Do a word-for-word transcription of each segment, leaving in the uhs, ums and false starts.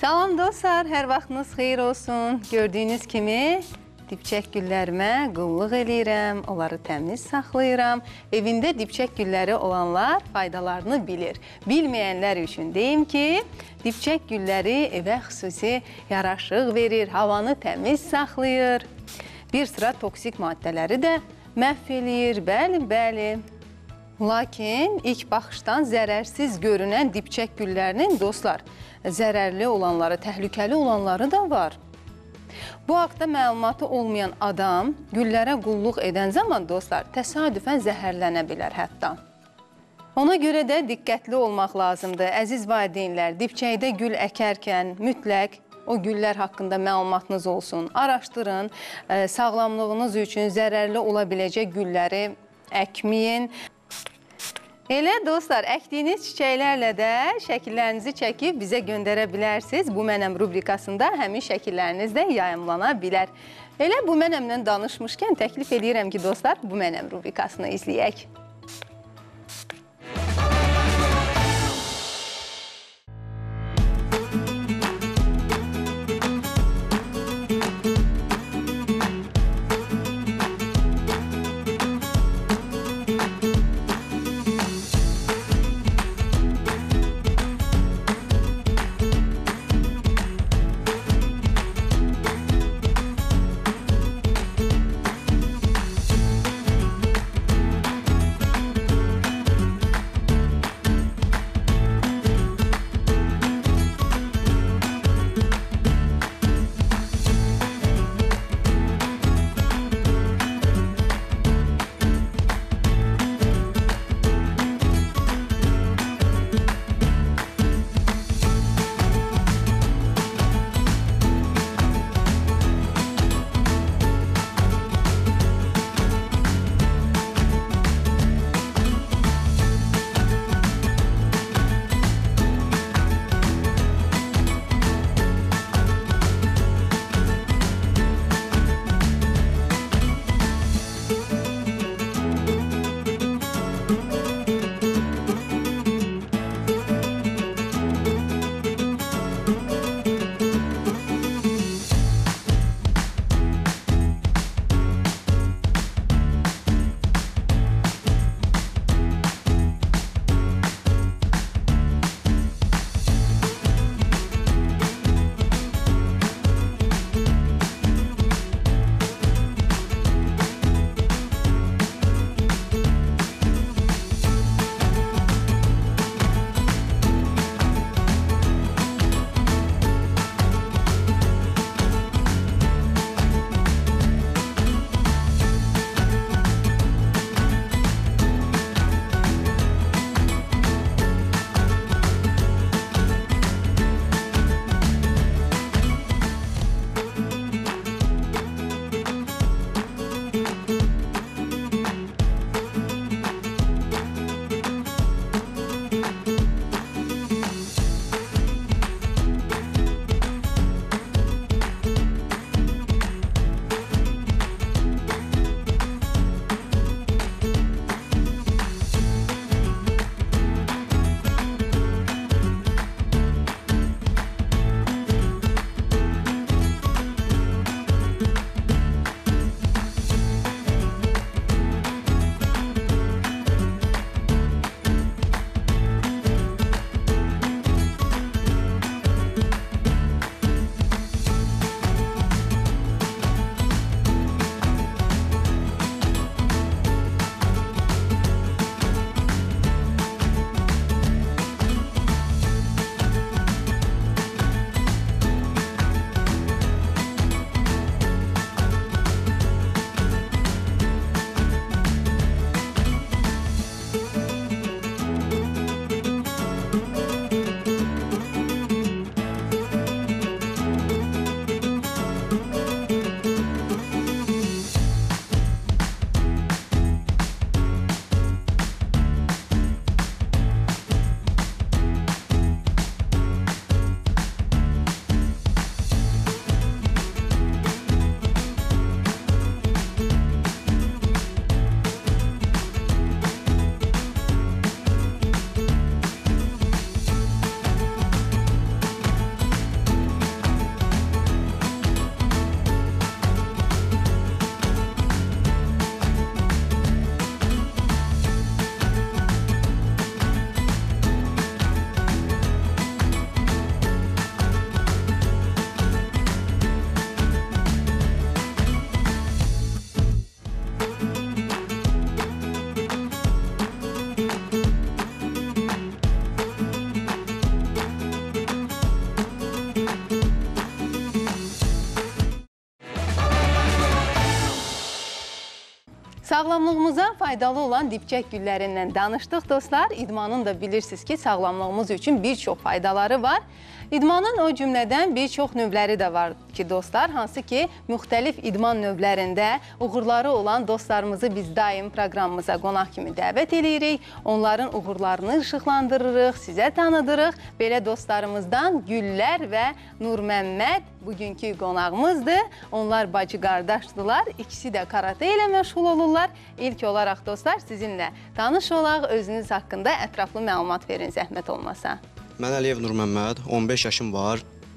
Salam dostlar, hər vaxtınız xeyir olsun. Gördüyünüz kimi dibçək güllərimə qulluq eləyirəm, onları təmiz saxlayıram. Evində dibçək gülləri olanlar faydalarını bilir. Bilməyənlər üçün deyim ki, dibçək gülləri evə xüsusi yaraşıq verir, havanı təmiz saxlayır. Bir sıra toksik maddələri də məhv eləyir, bəli, bəli. Lakin ilk baxışdan zərərsiz görünən dibçək güllərinin dostlar, zərərli olanları, təhlükəli olanları da var. Bu haqda məlumatı olmayan adam güllərə qulluq edən zaman dostlar, təsadüfən zəhərlənə bilər hətta. Ona görə də diqqətli olmaq lazımdır. Əziz valideynlər, dibçəkdə gül əkərkən mütləq o güllər haqqında məlumatınız olsun. Araşdırın, sağlamlığınız üçün zərərli ola biləcək gülləri əkməyin. Elə dostlar, əkdiyiniz çiçəklərlə də şəkillərinizi çəkib bizə göndərə bilərsiniz. Bu Mənəm rubrikasında həmin şəkilləriniz də yayımlana bilər. Elə Bu Mənəmlə danışmışkən təklif edirəm ki, dostlar, Bu Mənəm rubrikasını izləyək. Sağlamlığımıza faydalı olan dipçək güllərindən danışdıq dostlar. İdmanın da bilirsiniz ki, sağlamlığımız üçün bir çox faydaları var. İdmanın o cümlədən bir çox növləri də var ki, dostlar, hansı ki, müxtəlif idman növlərində uğurları olan dostlarımızı biz daim proqramımıza qonaq kimi dəvət edirik. Onların uğurlarını işıqlandırırıq, sizə tanıdırıq. Belə dostlarımızdan Güllər və Nurməmməd bugünkü qonağımızdır. Onlar bacı qardaşdılar, ikisi də karate ilə məşğul olurlar. İlk olaraq dostlar, sizinlə tanış olaq, özünüz haqqında ətraflı məlumat verin, zəhmət olmasa. Mən Əliyev Nurməmməd, on beş yaşım var.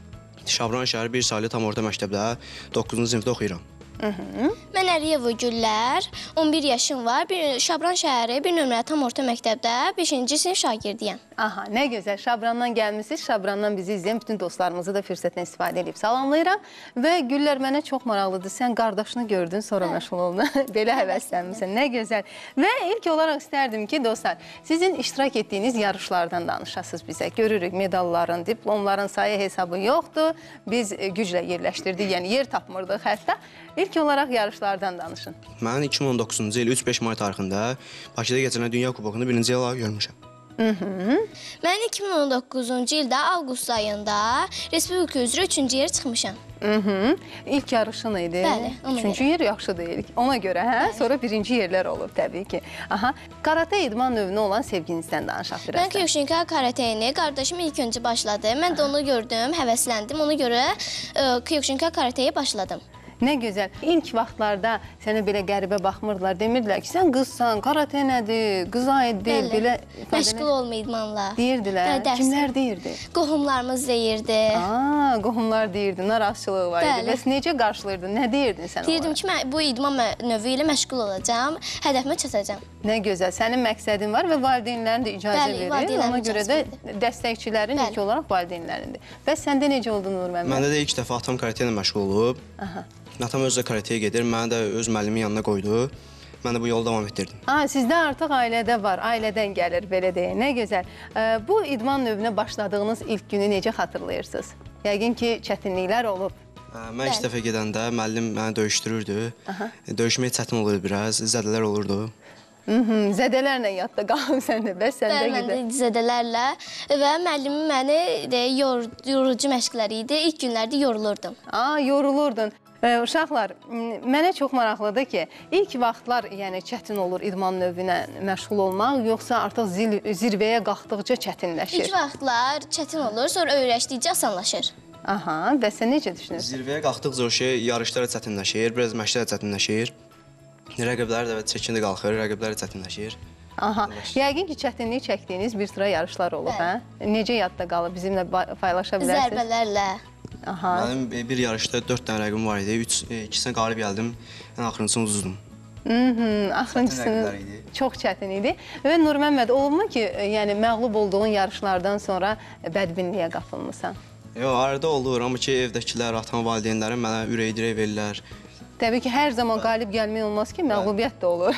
Şabran şəhəri bir saylı tam orta məktəbdə doqquzuncu sinifdə oxuyuram. Hı -hı. Mən Əliyev Güllər, on bir yaşım var. Bir, Şabran şəhəri bir nömrəli tam orta məktəbdə beşinci sinif şagirdiyəm. Aha, nə gözəl. Şabrandan gəlmişsiniz. Şabrandan bizi izləyən bütün dostlarımızı da fürsətdən istifadə edib salamlayıram. Və Güllər, mənə çox maraqlıdır. Sən qardaşını gördün, sonra məşğul oldun. Belə həvəslənmişsən. Nə gözəl. Və ilk olaraq istərdim ki, dostlar, sizin iştirak etdiyiniz yarışlardan danışasınız bizə. Görürük medalların, diplomların sayı hesabı yoxdur. Biz güclə yerləşdirdik, yəni yer tapmırdıq hətta. İlk olaraq yarışlardan danışın. Mən iki min on doqquzuncu il üç beş may tarixində Bakıda keçirilən Dünya Kubokunu birinci olaraq görmüşəm. Hı -hı. Mən iki min on doqquzuncu ildə avqust ayında Respublika üzrə üçüncü yer çıxmışam. Hı -hı. İlk yarışın idi. Bəli, ona Üçüncü görə. yer yaxşı deyil. Ona görə, hə? Bəli. Sonra birinci yerlər olub təbii ki. Aha. Karate idman növünə olan sevginizdən danışaq biraz. Mən Kyokushinkai karateyini qardaşım ilk öncə başladı. Mən də onu gördüm, həvəsləndim. Ona görə e, Kyokushinkai karateyə başladım. Nə gözəl. İlk vaxtlarda sənə belə qəribə baxmırdılar. Demirdilər ki, sən qızsan, karate nədir, qız aiddir, belə məşğul olma idmanla. Deyirdilər. Bəli, Kimlər deyirdi? Qohumlarımız deyirdi. Aa, qohumlar deyirdi, narazıçılığı var idi. Bəli. Bəs necə qarşılayırdın? Nə deyirdin sən Deyirdim onlara? ki, mən bu idman növü ilə məşğul olacağam, hədəfimə çatacağam. Nə gözəl. Sənin məqsədin var və valideynlərin də icazə Bəli, verir. valideynlərin Ona görə də icazə dəstəkçilərin Bəli. ilk olaraq valideynlərindir. Bəs səndə necə oldu Nurməmməd? Məndə də ilk dəfə atam karate ilə məşğul olub. Aha. Atam özü də karateye gedir, məni də öz müəllimin yanına qoydu. Mən də bu yolu davam etdirdim. Aa, sizdə artıq ailədə var, ailədən gəlir, belə deyək. Nə gözəl. Ee, bu idman növünə başladığınız ilk günü necə xatırlayırsınız? Yəqin ki, çətinliklər olub. Mən ilk dəfə gedəndə müəllim məni döyüşdürürdü. Döyüşmək çətin olurdu biraz, zədələr olurdu. Hı -hı, zədələrlə yadda qalıb səndə, bəs səndə Bəli, mən də zədələrlə və müəllimim məni də yor, yorucu məşqləri idi. İlk günlərdə yorulurdum. Aa, yorulurdun. Ee, uşaqlar, mənə çox maraqlıdır ki, ilk vaxtlar yəni çətin olur idman növünə məşğul olmaq, yoxsa artıq zil, zirvəyə qalxdıqca çətinləşir? İlk vaxtlar çətin olur, sonra öyrəşdikcə asanlaşır. Aha, bəs sən necə düşünürsən? Zirvəyə qalxdıqca o şey yarışlara çətinləşir, biraz məşqlər çətinləşir. Rəqiblər də çəkində qalxır, rəqiblər çətinləşir. Aha, yəqin ki, çətinlik çəkdiyiniz bir sıra yarışlar olub, hə? Necə yadda qalıb, bizimlə paylaşa bilərsiniz? Zərbələrlə. Aha. Mənim bir yarışda dörd dənə rəqibim var idi, üç, ikisinə qalib gəldim, ən axırıncısını uzuzdum. Mhm, axırıncısını çox çətin idi. Və Nurməmməd, olubmu ki, yəni məğlub olduğun yarışlardan sonra bədbinliyə qapılmısan? Yox, arada olur, amma ki, evdəkilər, atam, valideynlərim mənə ürək dirək verirlər. Təbii ki, hər zaman qalib gəlmək olmaz ki, məğlubiyyət də olur.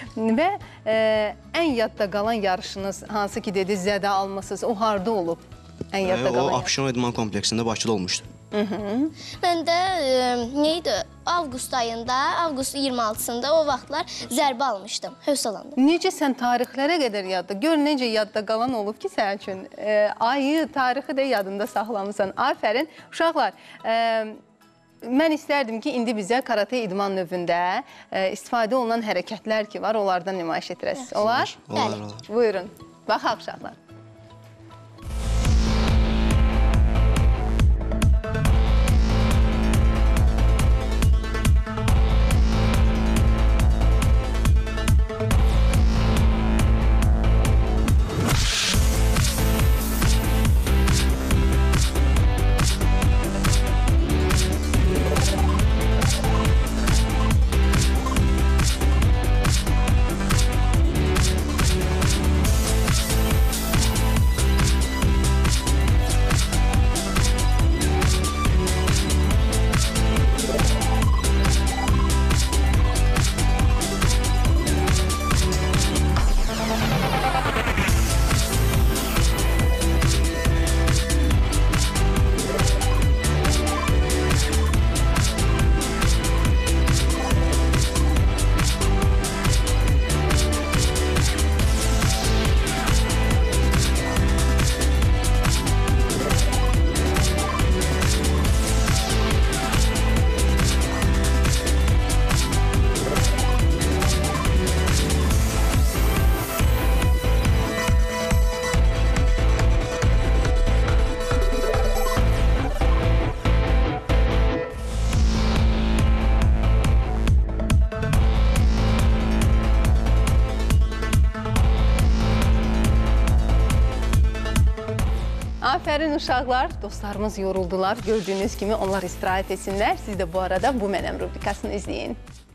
Və e, ən yadda qalan yarışınız, hansı ki, dediniz, zədə almışsınız, o harda olub? Ən yadda qalan O, Abşeron İdman kompleksində Bakıda olmuşdu. Mən də e, neydi? Avqust ayında, avqustun iyirmi altısında o vaxtlar zərbə almışdım, hövsəlandım. Necə sən tarixlərə qədər yadda, gör necə yadda qalan olub ki, sənin üçün e, ayı, tarixi də yadında saxlamısan. Afərin. Uşaqlar, e, mən istərdim ki, indi bizə karate idman növündə e, istifadə olunan hərəkətlər ki var, onlardan nümayiş etdirəsiniz. Olar? Olar, Bəli. olar. Buyurun. Baxaq uşaqlar. Aferin uşaqlar, dostlarımız yoruldular. Gördüyünüz kimi onlar istirahət etsinlər. Siz də bu arada Bu Mənəm rubrikasını izləyin.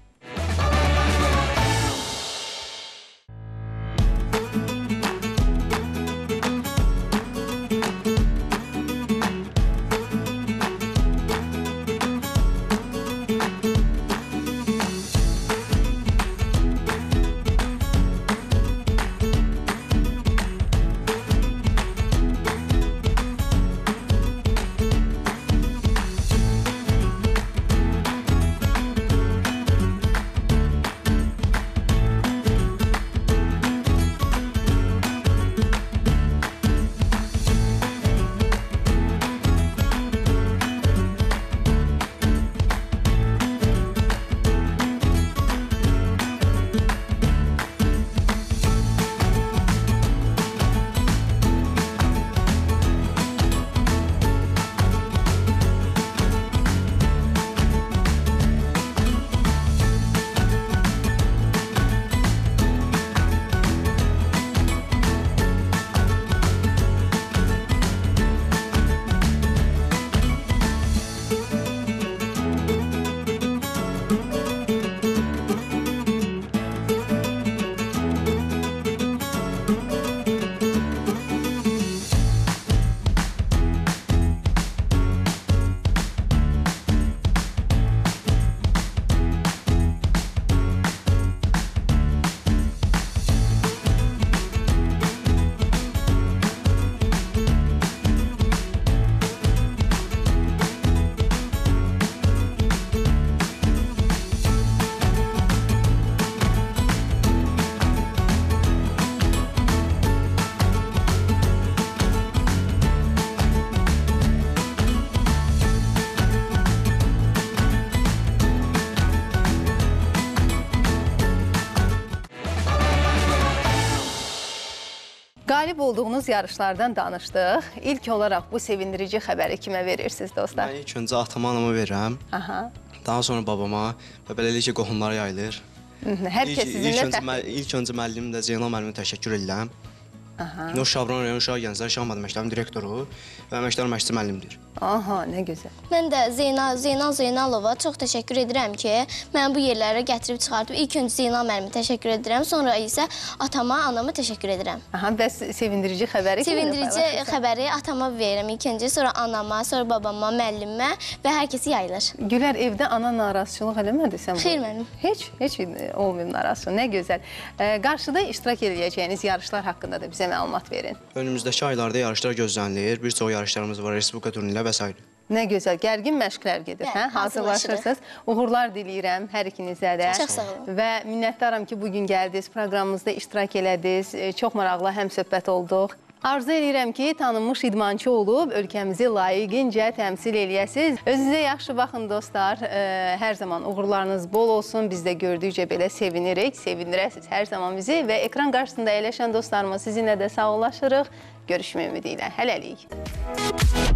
Qalib olduğunuz yarışlardan danışdıq. İlk olaraq bu sevindirici xəbəri kimə verirsiniz dostlar? Mən ilk öncə atama, anama verirəm. Aha. Daha sonra babama və beləliklə qohumlara yayılır. Hər kəs sizinlə fəxr. İlk öncə müəllimim də Zeynal müəllimə təşəkkür edirəm. Aha. O Şabran rayon Uşaq Gənclər Şahmat məktəbinin direktoru və əməkdar məşqçi müəllimdir. Aha, nə gözəl. Mən də Zeynal, Zeynal Zeynalova çox təşəkkür edirəm ki, mən bu yerlərə gətirib çıxartıb. İlk öncə Zeynal müəllimə təşəkkür edirəm, sonra isə atama, anama təşəkkür edirəm. Aha, bəs sevindirici xəbəri Sevindirici xəbəri atama verirəm ilk öncə, sonra anama, sonra babama, müəllimə və hər kəsi yayılır. Gülər, evdə ana narazıçılıq eləmədi sən bu? Xeyr mənim. Heç, heç olmayıb narazıçılıq. Nə gözəl. Qarşıda iştirak edəcəyiniz yarışlar haqqında da bizə məlumat verin. Önümüzdəki aylarda yarışlar gözlənilir. Bir çox yarışlarımız var, Respublika turnirləri və s. Nə gözəl, gərgin məşqlər gedir, hə? Hazırlaşırsınız. Uğurlar diləyirəm hər ikinizə də. Çox sağ olun. Və minnətdaram ki, bugün gəldiniz, proqramımızda iştirak elədiniz. Çox maraqlı həmsöhbət olduq. Arzu edirəm ki, tanınmış idmançı olub, ölkəmizi layiqincə təmsil eləyəsiniz. Özünüzə yaxşı baxın dostlar. Hər zaman uğurlarınız bol olsun. Biz də gördükcə belə sevinirik, sevindirəsiniz hər zaman bizi. Və ekran qarşısında əyləşən dostlarıma sizinlə də sağollaşırıq. Görüşmək ümidi ilə. Hələlik.